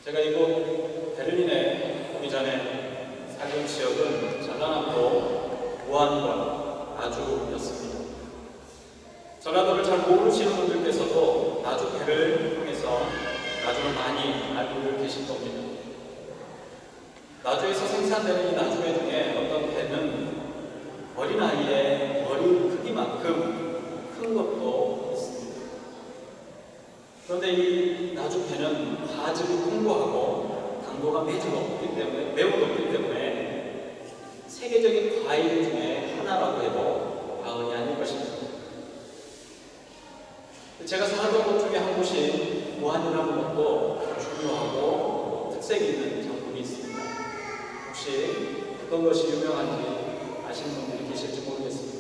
제가 이곳 베를린에 오기 전에 살던 지역은 전라남도 무안과 나주였습니다. 전라도를 잘 모르시는 분들께서도 나주배를 통해서 나주를 많이 알고 계실 겁니다. 나주에서 생산되는 이 나주배 중에 어떤 배는 어린아이의 머리 크기만큼 큰 것도 있습니다. 그런데 이 나주배는 과즙이 풍부하고 당도가 매우 높기 때문에 세계적인 과일 중에 하나라고 해도 과언이 아닐 것입니다. 제가 살았던 곳 중에 한 곳이 무안이라는 것도 중요하고 특색이 있는 장군이 있습니다. 혹시 어떤 것이 유명한지 아시는 분들이 계실지 모르겠습니다.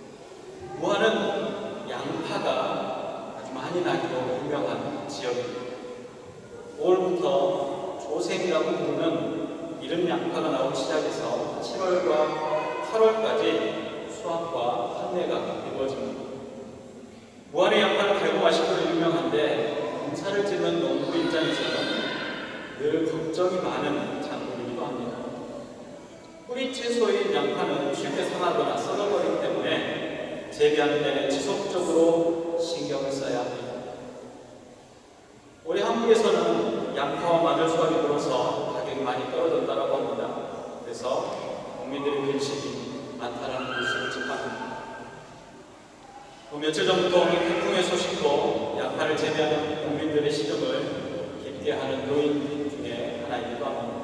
무안은 양파가 아주 많이 나기로 유명한 지역입니다. 5월부터 조생이라고 부르는 이른 양파가 나오기 시작해서 7월과 8월까지 수확과 판매가 이루어집니다. 무안의 양파는 달고 맛있기로 유명한데 농사를 짓는 농부 입장에서는 늘 걱정이 많은 작물이기도 합니다. 뿌리 채소인 양파는 쉽게 상하거나 썩어버리기 때문에 재배하는 데는 지속적으로 신경을 써야 합니다. 올해 한국에서는 양파와 마늘 수확이 늘어서 가격이 많이 떨어졌다고 합니다. 그래서 국민들의 근심이 많다는 뉴스를 접합니다. 며칠 전부터 오는 태풍의 소식도 양파를 재배하는 국민들의 시름을 깊게 하는 요인 중에 하나이기도 합니다.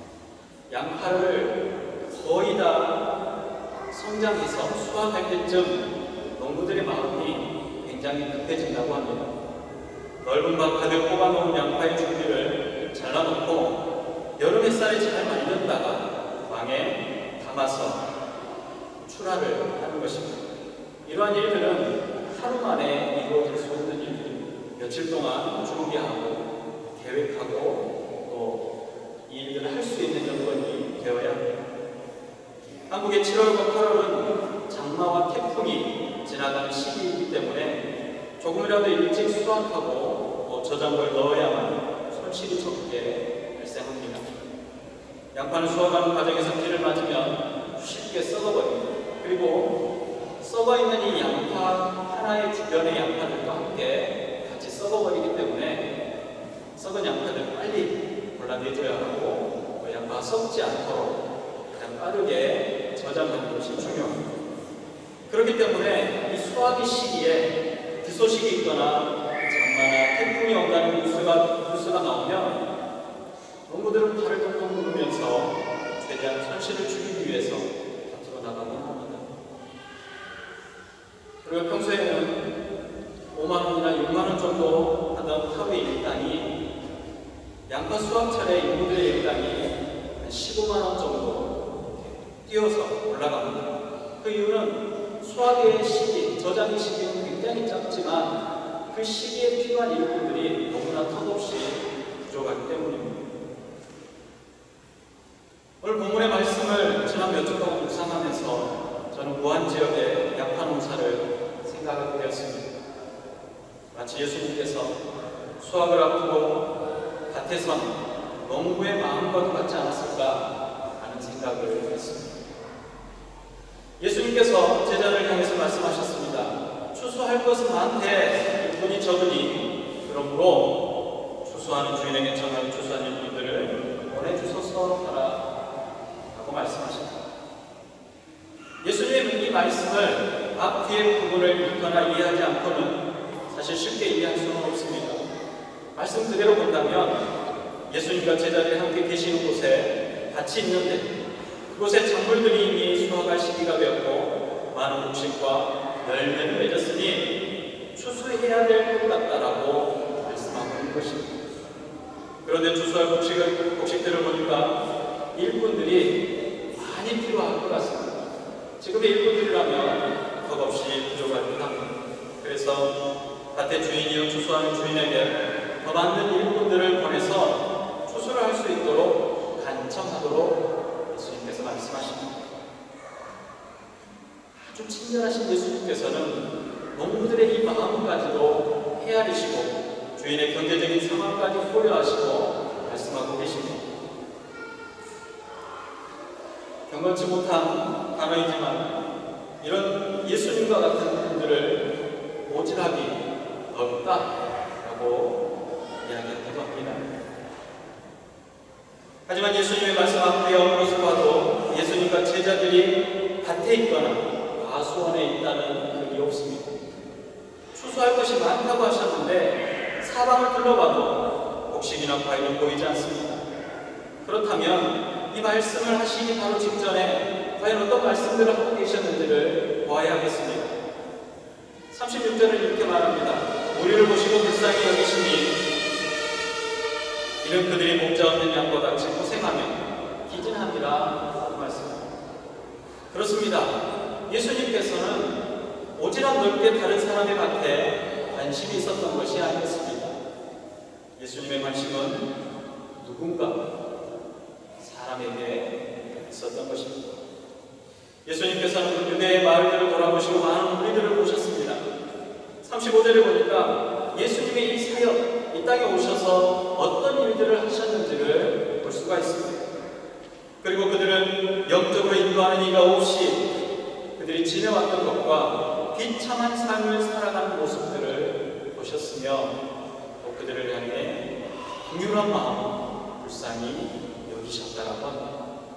양파를 거의 다 성장해서 수확할 때쯤 농부들의 마음이 굉장히 급해진다고 합니다. 넓은 밭 가득 뽑아놓은 양파의 줄기를 잘라놓고 여름 햇살에 잘 말렸다가 망에 담아서 출하를 하는 것입니다. 이러한 일들은 하루 만에 이루어질 수 없는 일들입니다. 며칠 동안 준비하고 계획하고 또 이 일들을 할 수 있는 여건이 되어야 합니다. 한국의 7월과 8월은 장마와 태풍이 지나가는 시기이기 때문에 조금이라도 일찍 수확하고 또 저장고에 넣어야만 손실이 적게 발생합니다. 양파는 수확하는 과정에서 비를 맞으면 쉽게 썩어버립니다. 그리고 썩어있는 이 양파 하나의 주변의 양파들과 함께 같이 썩어버리기 때문에 썩은 양파를 빨리 골라내줘야 하고 양파가 썩지 않도록 가장 빠르게 저장하는 것이 중요합니다. 그렇기 때문에 이 수확의 시기에 비 소식이 있거나 장마나 태풍이 온다는 뉴스가 나오면 농부들은 발을 동동 구르면서 최대한 손실을 줄이기 위해서 밭으로 나가곤 합니다. 그리고 평소에는 5만원이나 6만원 정도 하던 하루의 일당이 양파 수확철에 인부들의 일당이 한 15만원 정도 뛰어서 올라갑니다. 그 이유는 수확의 시기, 저장의 시기는 굉장히 짧지만 그 시기에 필요한 일꾼들이 너무나 턱없이 부족하기 때문입니다. 오늘 본문의 말씀을 지난 몇 주 동안 묵상하면서 저는 무안 지역의 양파 농사를 생각하게 되었습니다. 마치 예수님께서 수확을 앞두고 밭에선 농부의 마음과도 같지 않았을까 하는 생각을 했습니다. 예수님께서 제자를 향해서 말씀하셨습니다. 추수할 것은 많되 일꾼이 적으니 그러므로 추수하는 주인에게 전하여 추수하는 일꾼들을 보내주소서 하고 말씀하십니다. 예수님은 이 말씀을 앞 뒤의 부분을 읽거나 이해하지 않고는 사실 쉽게 이해할 수는 없습니다. 말씀 그대로 본다면 예수님과 제자들이 함께 계시는 곳에 밭이 있는데 그곳에 작물들이 이미 수확할 시기가 되었고 많은 곡식과 열매를 맺었으니 추수해야 될 것 같다라고 말씀하고 있는 것입니다. 그런데 추수할 곡식들을 보니까 일꾼들이 많이 필요할 것 같습니다. 지금의 일꾼들이라면 덕없이 부족할 듯 합니다. 그래서 밭의 주인이요 추수하는 주인에게 더 많은 일꾼들을 보내서 추수를 할 수 있도록 간청하도록 예수님께서 말씀하십니다. 아주 친절하신 예수님께서는 농부들의 이 마음까지도 헤아리시고 주인의 경제적인 상황까지 고려하시고 경건치 못한 단어이지만 이런 예수님과 같은 분들을 오질하기 어렵다라고 이야기하기도 합니다. 하지만 예수님의 말씀 앞에 어으로서 봐도 예수님과 제자들이 밭에 있거나 과수원에 있다는 글이 없습니다. 추수할 것이 많다고 하셨는데 사방을 둘러봐도 곡식이나 과일은 보이지 않습니다. 그렇다면 이 말씀을 하시기 바로 직전에 과연 어떤 말씀들을 하고 계셨는지를 보아야 하겠습니다. 36절을 이렇게 말합니다. 우리를 보시고 불쌍히 여기시니 이는 그들이 목자 없는 양과 같이 고생하며 기진함이라 하고 말씀합니다. 그렇습니다. 예수님께서는 오지랖 넓게 다른 사람의 밭에 관심이 있었던 것이 아니었습니다. 예수님의 관심은 누군가 사람에게 있었던 것입니다. 예수님께서는 유대의 마을들을 돌아보시고 많은 무리들을 보셨습니다. 35절에 보니까 예수님의 이 사역, 이 땅에 오셔서 어떤 일들을 하셨는지를 볼 수가 있습니다. 그리고 그들은 영적으로 인도하는 이가 없이 그들이 지내왔던 것과 비참한 삶을 살아가는 모습들을 보셨으며 또 그들을 향해 긍휼한 마음, 불쌍히 여기셨다라고 합니다.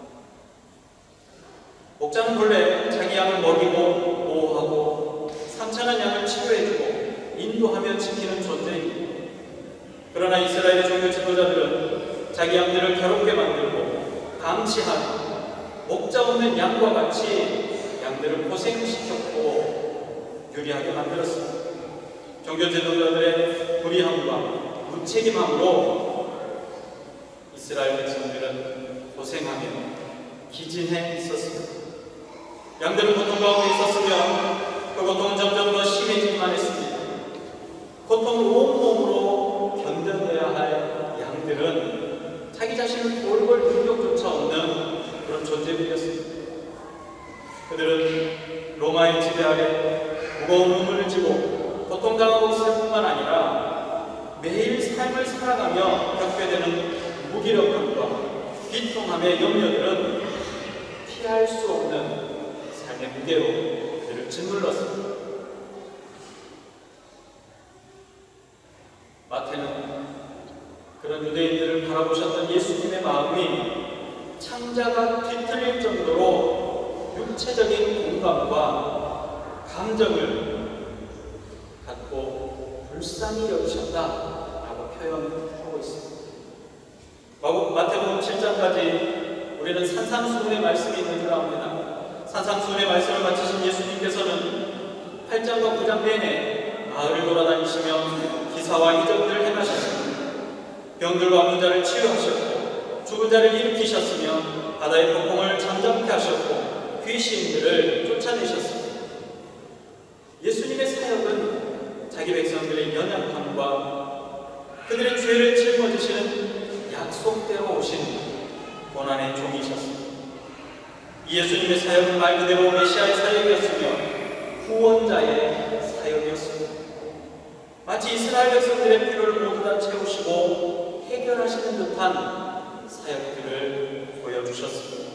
목자는 본래 자기 양을 먹이고 보호하고 상처난 양을 치료해주고 인도하며 지키는 존재입니다. 그러나 이스라엘의 종교 지도자들은 자기 양들을 괴롭게 만들고 감시하고 목자 없는 양과 같이 양들을 고생시켰고 유리하게 만들었습니다. 종교 지도자들의 불의함과 무책임함으로 이스라엘 백성들은 고생하며 기진해 있었습니다. 양들은 고통 가운데 있었으며 그 고통은 점점 더 심해지기만 했습니다. 고통을 온몸으로 견뎌내야 할 양들은 자기 자신을 돌볼 능력조차 없는 그런 존재들이었습니다. 그들은 로마의 지배 아래 무거운 우물을 지고 고통당하고 있을 뿐만 아니라 매일 삶을 살아가며 겪게 되는 무기력함과 비통함의 염려들은 피할 수 없는 삶의 무게로 그들을 짓눌렀습니다. 마태는 그런 유대인들을 바라보셨던 예수님의 마음이 창자가 뒤틀릴 정도로 육체적인 공감과 감정을 갖고 불쌍히 여기셨다라고 표현하고 있습니다. 마태복음 7장까지 우리는 산상수훈의 말씀이 있는 줄 압니다. 산상수훈의 말씀을 마치신 예수님께서는 8장과 9장 내내 마을을 돌아다니시며 기사와 이적들을 행하셨습니다. 병들과 아픈 자를 치유하셨고 죽은 자를 일으키셨으며 바다의 폭풍을 잠잠케 하셨고 귀신들을 쫓아내셨습니다. 예수님의 사역은 자기 백성들의 연약함과 그들의 죄를 짊어지시는 약속대로 오신 고난의 종이셨습니다. 이 예수님의 사역은 말 그대로 메시아의 사역이었으며 구원자의 사역이었습니다. 마치 이스라엘 백성들의 필요를 모두 다 채우시고 해결하시는 듯한 사역들을 보여주셨습니다.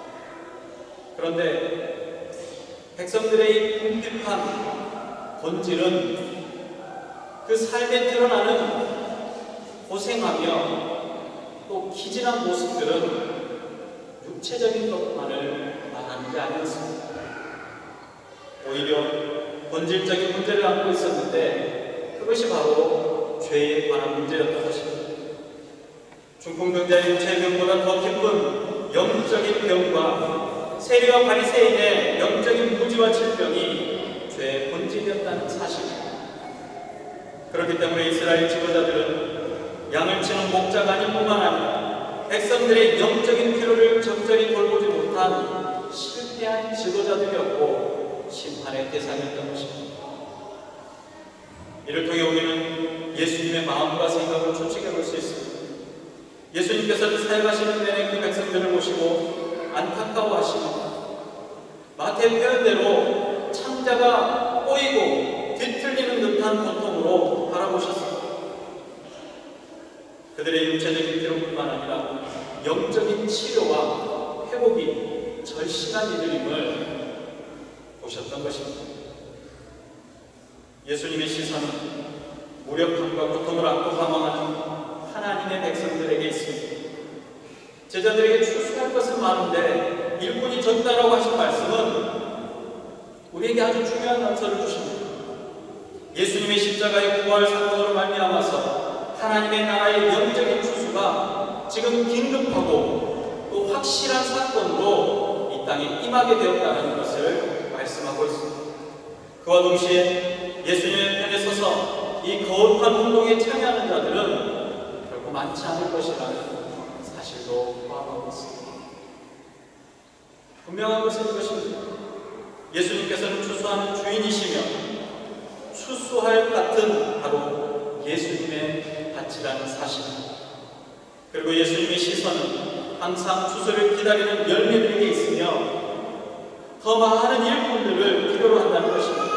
그런데 백성들의 이 궁핍한 본질은 그 삶에 드러나는 고생하며 또 기진한 모습들은 육체적인 것만을 말하는 게 아니었습니다. 오히려 본질적인 문제를 안고 있었는데 그것이 바로 죄에 관한 문제였던 것입니다. 중풍병자의 육체의 병보다 더 깊은 영적인 병과 세리와 바리새인의 영적인 무지와 질병이 죄의 본질이었다는 사실입니다. 그렇기 때문에 이스라엘 지도자들은 양을 치는 목자가 아닐 뿐만 아니라 백성들의 영적인 필요를 적절히 돌보지 못한 실패한 지도자들이었고 심판의 대상이었던 것입니다. 이를 통해 우리는 예수님의 마음과 생각을 추측해 볼 수 있습니다. 예수님께서는 사역하시는 내내 그 백성들을 보시고 안타까워하시고 마태 표현대로 창자가 꼬이고 뒤틀리는 듯한 고통으로 바라보셨습니다. 그들의 육체적인 필요뿐만 아니라 영적인 치료와 회복이 절실한 이들임을 보셨던 것입니다. 예수님의 시선은 무력함과 고통을 안고 방황하는 하나님의 백성들에게 있습니다. 제자들에게 추수할 것은 많은데 일꾼이 적다라고 하신 말씀은 우리에게 아주 중요한 단서를 주십니다. 예수님의 십자가의 부활 사건으로 말미암아서 하나님의 나라의 영적인 추수가 지금 긴급하고 또 확실한 사건으로 이 땅에 임하게 되었다는 것을 말씀하고 있습니다. 그와 동시에 예수님의 편에 서서 이 거룩한 운동에 참여하는 자들은 결코 많지 않을 것이라는 사실도 포함하고 있습니다. 분명한 것은 이것입니다. 예수님께서는 추수하는 주인이시며 추수할 같은 바로 예수님의 밭이라는 사실입니다. 그리고 예수님의 시선은 항상 추수를 기다리는 열매들에게 있으며 더 많은 일꾼들을 필요로 한다는 것입니다.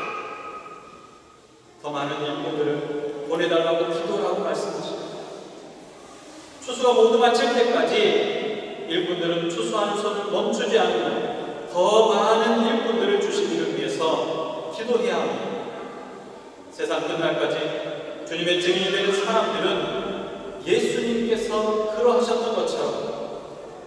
더 많은 일꾼들을 보내달라고 기도라고 말씀하십니다. 추수가 모두 마칠 때까지 일꾼들은 추수하는 손을 멈추지 않으며 더 많은 일꾼들을 주시기를 위해서 기도해야 합니다. 세상 끝날까지 주님의 증인이 되는 사람들은 예수님께서 그러하셨던 것처럼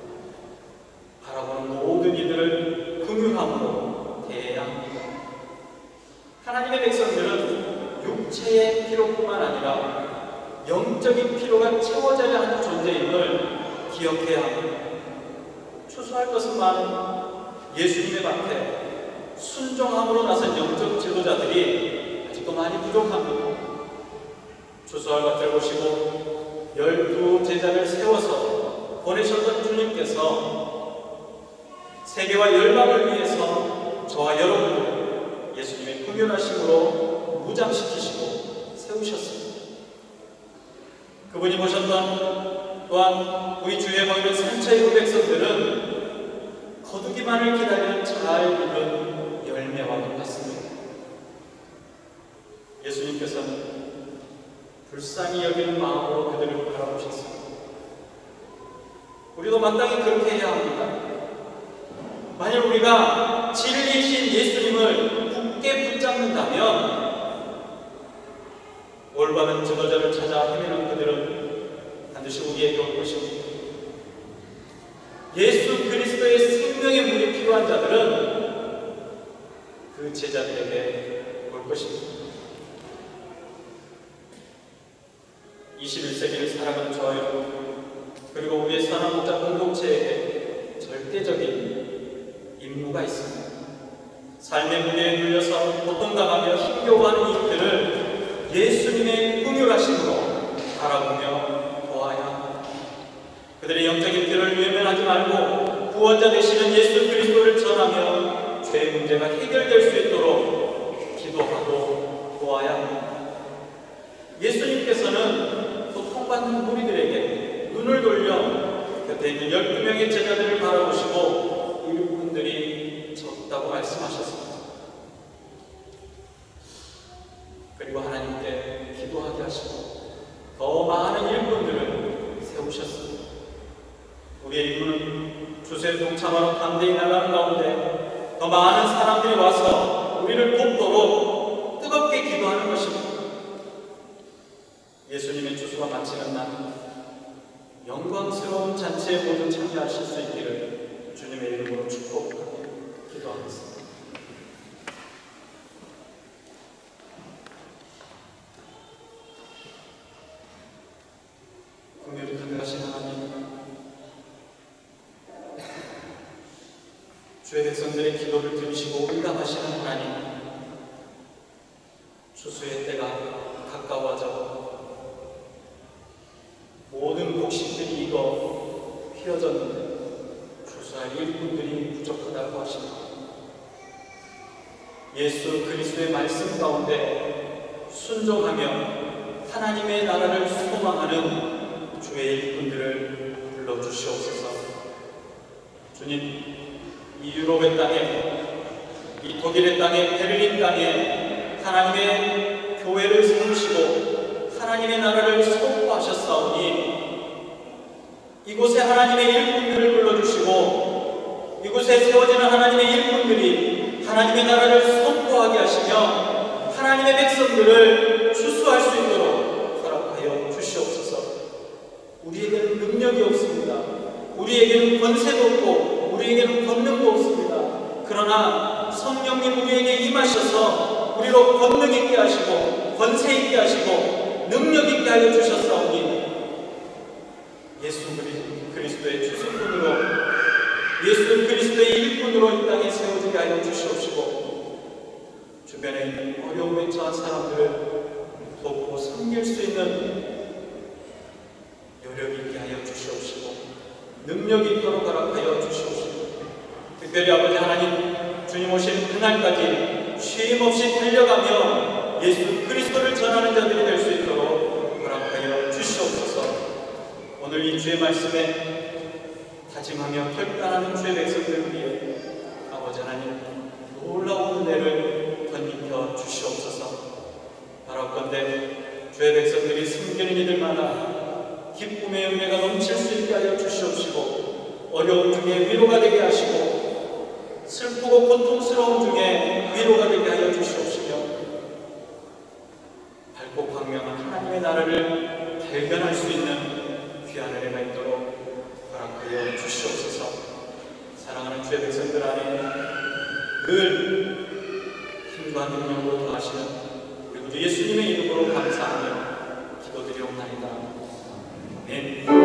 바라보는 모든 이들을 긍휼함으로 대해야 합니다. 하나님의 백성들은 육체의 필요뿐만 아니라 영적인 필요가 채워져야 하는 존재임을 기억해야 합니다. 추수할 것은 많은 예수님의 밭에 순종함으로 나선 영적 지도자들이 아직도 많이 부족합니다. 추수할 밭을 보시고 12 제자를 세워서 보내셨던 주님께서 세계와 열방을 위해서 저와 여러분을 예수님의 긍휼하심으로 무장시키시고 세우셨습니다. 그분이 보셨던 또한 우리 주위에 모이는 산차의 백성들은 거두기만을 기다리는 잘 익은 열매와 같습니다. 예수님께서는 불쌍히 여기는 마음으로 그들을 바라보셨습니다. 우리도 마땅히 그렇게 해야 합니다. 만일 우리가 진리이신 예수님을 굳게 붙잡는다면 올바른 지도자를 찾아 헤매는 그들은 반드시 우리에게 올 것입니다. 예수 그리스도의 생명의 물이 필요한 자들은 그 제자들에게 올 것입니다. 21세기를 살아가는 저와 여러분, 그리고 우리의 선한목자 공동체에게 절대적인 임무가 있습니다. 삶의 무게에 눌려서 고통당하며 힘겨워하는 이들을 예수님의 긍휼하심으로 바라보며 도와야 합니다. 그들의 영적인 필요를 외면하지 말고 구원자 되시는 예수 그리스도를 전하며 죄의 문제가 해결될 수 있도록 기도하고 도와야 합니다. 예수님께서는 고통받는 무리들에게 눈을 돌려 곁에 있는 12명의 제자들을 바라보시고 일꾼들이 적다고 말씀하셨습니다. 그리고 하나님께 기도하게 하시고 더 많은 일꾼들을 세우셨습니다. 우리의 임무는 주세에 동참하러 담대히 나가는 가운데 더 많은 사람들이 와서 우리를 돕도록 뜨겁게 기도하는 것입니다. 예수님의 추수가 마치는 날 영광스러운 잔치에 모두 참여하실 수 있기를 주님의 이름으로 축복하고 기도하겠습니다. 긍휼히 강하신 하나님, 주의 백성들의 기도를 들으시고 응답하시는 하나님, 추수의 때가 가까워져 모든 곡식들이 익어 휘어졌는데 추수할 일꾼들이 부족하다고 하십니다. 예수 그리스도의 말씀 가운데 순종하며 하나님의 나라를 소망하는 주의 일꾼들을 불러주시옵소서. 주님, 이 유럽의 땅에, 이 독일의 땅에, 베를린 땅에 하나님의 교회를 세우시고 하나님의 나라를 선포하셨사오니 이곳에 하나님의 일꾼들을 불러주시고 이곳 이곳에 세워지는 하나님의 일꾼들이 하나님의 나라를 선포하게 하시며 하나님의 백성들을 추수할 수 있도록 허락하여 주시옵소서. 우리에게는 능력이 없습니다. 우리에게는 권세도 없고 우리에게는 권능도 없습니다. 그러나 성령님 우리에게 임하셔서 우리로 권능 있게 하시고 권세 있게 하시고 능력 있게 하여 주셨사오니 예수 그리스도의 추수꾼으로 예수 그리스도의 일꾼으로 이 땅에 세워지게 하여 주시옵시고 주변에 있는 어려움에 처한 사람들을 돕고 섬길 수 있는 여력 있게 하여 주시옵시고 능력이 있도록 허락하여 주시옵시고 특별히 아버지 하나님 주님 오시는 그날까지 쉼 없이 달려가며 예수 그리스도를 전하는 자들이 될 수 있도록 허락하여 주시옵소서. 오늘 이 주의 말씀에 다짐하며 결단하는 주의 백성들 위해 아버지 하나님 놀라운 은혜를 덧입혀 주시옵소서. 바라건대 주의 백성들이 섬기는 이들마다 기쁨의 은혜가 넘칠 수 있게 하여 주시옵시고 어려움 중에 위로가 되게 하시고 슬프고 고통스러운 중에 위로가 되게 하여 주시옵시며 밝고 광명한 하나님의 나라를 발견할 수 있는 귀한 은혜가 있도록 허락하여 주시옵소서. 사랑하는 주의 백성들 안에 늘 힘과 능력으로 더하시는 우리 구주 예수님의 이름으로 감사하며 기도드리옵나이다. 아멘.